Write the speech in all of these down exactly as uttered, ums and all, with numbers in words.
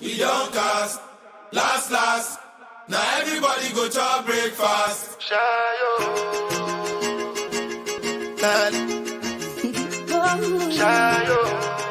we don't cast. Last, last. Now everybody go to breakfast. Shayo. Shayo.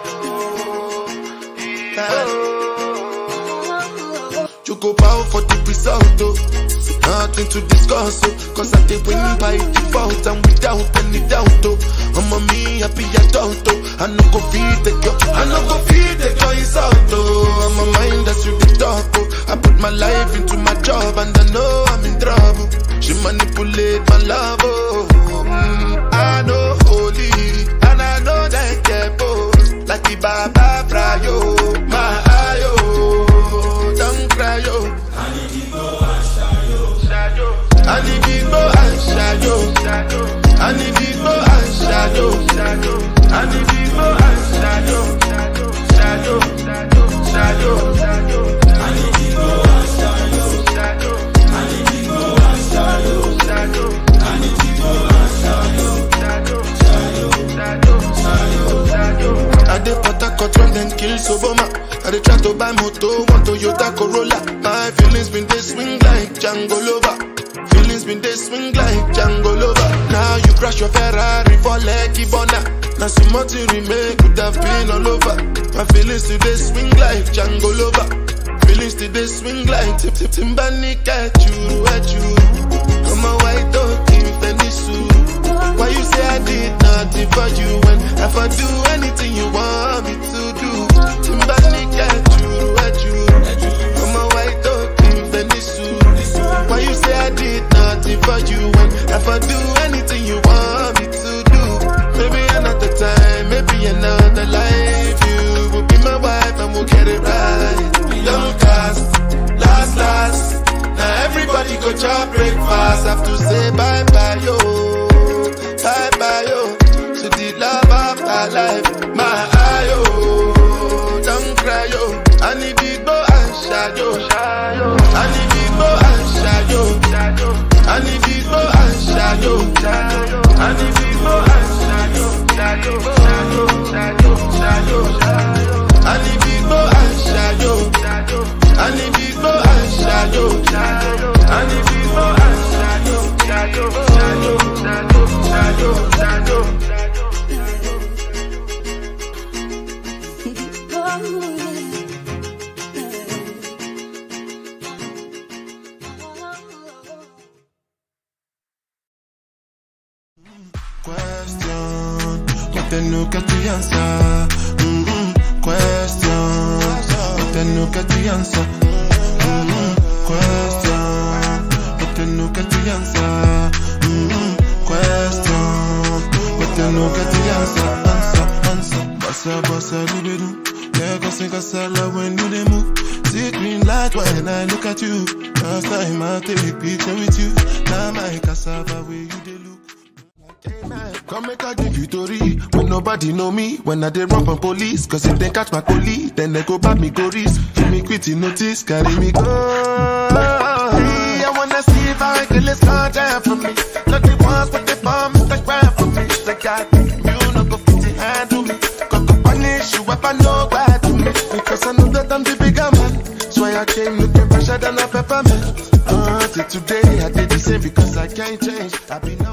You go bow for the result, oh. Nothing to discuss, oh. Cause I did win by default and without any doubt, oh. I'm a me happy adult, oh. I no go feed the girl, I no go feed the girl insult, oh. I'm a mind that's really dark, oh. I put my life into my job and I know I'm in trouble. She manipulate my love, oh. Mm, I know holy and I know that get both. Like the Baba Frio, my ayo, don't cry, yo. I need Igbo and Shayo. I need Igbo and Shayo. I need Igbo and Shayo. I need Igbo and Shayo. Shayo, Shayo, Shayo. I need Igbo and Shayo. I need Igbo and Shayo. I need Igbo and Shayo. Shayo, Shayo, Shayo. I dey Port Harcourt when them kill Soboma. I dey try to buy moto, one Toyota Corolla. My feelings been they swing like Django Lover. Feelings been they swing like Django Lover. Now you crash your Ferrari for Lucky Burna. Now some more to remake could have been all over. My feelings today swing like Django Lover. Feelings today swing like Tip Tip Timbani at you, at you. I'm a white dog in Venice. Why you say I did nothing for you when if I do anything you want me to do? Timbani at you, at you. I'm a white dog in Venice. Why you say I did nothing for you when if I do anything you want me to do? Maybe another time, maybe another life. You will be my wife and we'll get it right. Don't cast, last, last. Now everybody go to breakfast. Have to say bye bye yo, bye bye yo. To the love of my life, my ayo. Don't cry yo. I need Igbo and Shayo. I need Igbo and Shayo. I need Igbo and Shayo. I need Igbo and Shayo. Shayo, Shayo, Shayo, Shayo. I need Igbo and Shayo. I need Igbo and Shayo. I need Igbo and Shayo. Shayo, Shayo, Shayo, Shayo, Shayo. Question, but then no get the answer. Mm-hmm. Question, but then no get the answer. Mm-hmm. Question, but then no get the answer. Mm-hmm. Question, but then no get the answer. Answer, answer. Bossa, bossa, libido. Lego sing a sala when you dey move. See green light when I look at you. First time I take a picture with you. Now my cassava where you dey look. Come make I give you story. When nobody know me, when I dey run from police. Cause if they catch my collie, then they go back me go risk. Give me quitty notice, carry me go. I wanna see if I can let's calm down for me. Not the ones with the bombs that grab for me. They got me, you know go fit it handle me. Go go punish you if I know bad to me. Because I know that I'm the bigger man. So I came looking fresher than a peppermint. Uh, till today I did the same because I can't change. I be